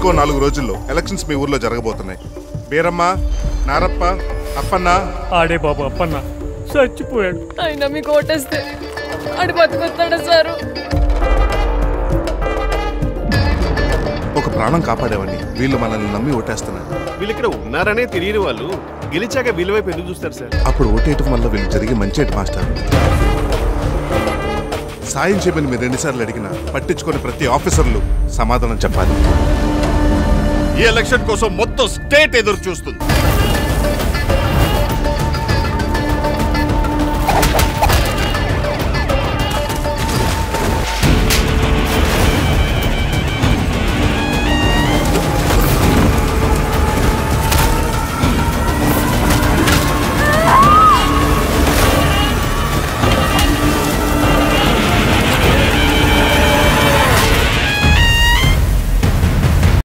ఇంకో 4 రోజుల్లో ఎలక్షన్స్ మీ ఊర్లో జరగబోతున్నాయి. బీరమ్మ, నారప్ప, అప్పన్న. ఆడే బాబు అప్పన్న చచ్చిపోయాడు. అయినా మీకు ఓటేస్తే ఆడి బతుకొస్తాడా సారు? ఒక ప్రాణం కాపాడేవాడిని వీళ్ళు మనల్ని నమ్మి ఓటేస్తున్నారు. వీళ్ళు ఇక్కడ ఉన్నారనే తెలియని వాళ్ళు గెలిచాక వీళ్ళ వైపు ఎందుకు చూస్తారు సార్? అప్పుడు ఓటేయటం వల్ల వీళ్ళు జరిగే మంచి మాస్టర్. సాయం చేయమని మీరు 2 సార్లు అడిగినా పట్టించుకొని ప్రతి ఆఫీసర్లు సమాధానం చెప్పాలి. ఈ ఎలక్షన్ కోసం మొత్తం స్టేట్ ఎదురు చూస్తుంది.